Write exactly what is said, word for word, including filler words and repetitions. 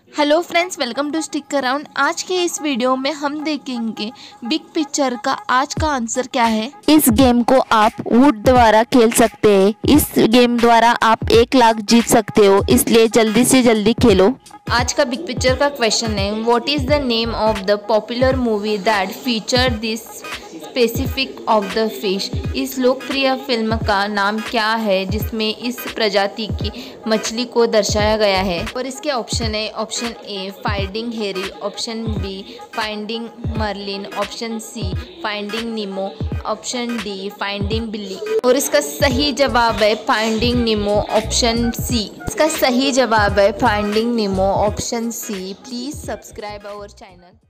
Hello friends, welcome to stick around. आज के इस वीडियो में हम देखेंगे बिग पिक्चर का आज का आंसर क्या है। इस गेम को आप वुड द्वारा खेल सकते हैं। इस गेम द्वारा आप एक लाख जीत सकते हो, इसलिए जल्दी से जल्दी खेलो। आज का बिग पिक्चर का क्वेश्चन है, what is the name of the popular movie that feature this specific of the fish. इस लोकप्रिय फिल्म का नाम क्या है जिसमें इस प्रजाति की मछली को दर्शाया गया है। और इसके ऑप्शन है, option A finding Harry, option B finding Marlin, option C finding Nemo, option D finding बिल्ली। और इसका सही जवाब है फाइंडिंग नीमो, ऑप्शन सी। इसका सही जवाब है finding Nemo, option C. Please subscribe our channel.